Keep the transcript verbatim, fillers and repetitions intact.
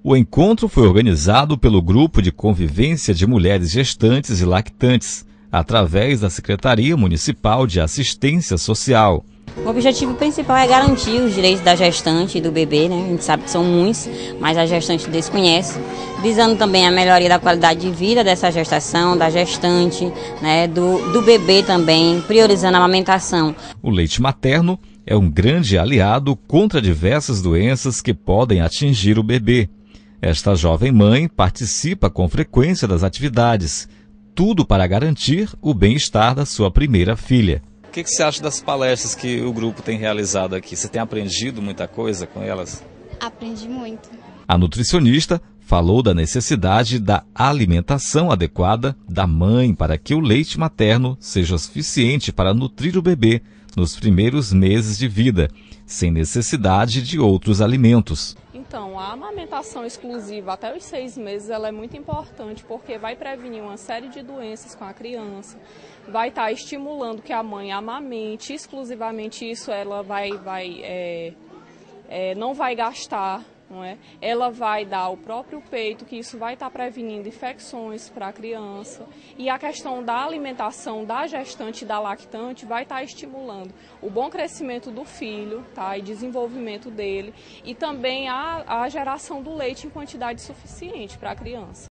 O encontro foi organizado pelo Grupo de Convivência de Mulheres Gestantes e Lactantes, através da Secretaria Municipal de Assistência Social. O objetivo principal é garantir os direitos da gestante e do bebê, né? A gente sabe que são muitos, mas a gestante desconhece, visando também a melhoria da qualidade de vida dessa gestação, da gestante, né? do, do bebê também, priorizando a amamentação. O leite materno é um grande aliado contra diversas doenças que podem atingir o bebê. Esta jovem mãe participa com frequência das atividades, tudo para garantir o bem-estar da sua primeira filha. O que, que você acha das palestras que o grupo tem realizado aqui? Você tem aprendido muita coisa com elas? Aprendi muito. A nutricionista falou da necessidade da alimentação adequada da mãe para que o leite materno seja suficiente para nutrir o bebê nos primeiros meses de vida, sem necessidade de outros alimentos. Então, a amamentação exclusiva até os seis meses ela é muito importante porque vai prevenir uma série de doenças com a criança, vai estar estimulando que a mãe amamente, exclusivamente isso ela vai, vai, é, é, não vai gastar, não é? Ela vai dar o próprio peito, que isso vai estar prevenindo infecções para a criança. E a questão da alimentação da gestante e da lactante vai estar estimulando o bom crescimento do filho, tá? E desenvolvimento dele, e também a, a geração do leite em quantidade suficiente para a criança.